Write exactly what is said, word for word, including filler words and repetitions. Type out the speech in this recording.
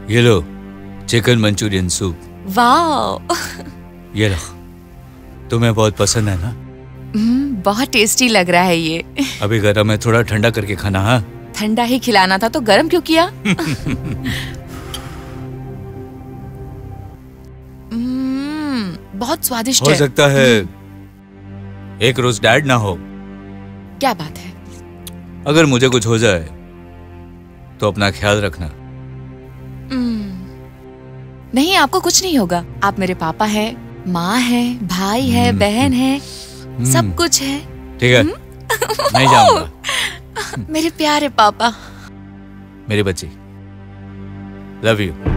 ये लो chicken Manchurian soup. वाह। ये लो, तुम्हें बहुत पसंद है ना? हम्म, बहुत टेस्टी लग रहा है ये। अभी गरम है, थोड़ा ठंडा करके खाना। हाँ, ठंडा ही खिलाना था तो गरम क्यों किया? हम्म, बहुत स्वादिष्ट हो है। सकता है एक रोज डैड ना हो। क्या बात है? अगर मुझे कुछ हो जाए तो अपना ख्याल रखना। नहीं, आपको कुछ नहीं होगा। आप मेरे पापा हैं, माँ है, भाई है, बहन है, सब कुछ है। ठीक है, नहीं जाऊंगा। मेरे प्यारे पापा। मेरी बच्ची, लव यू।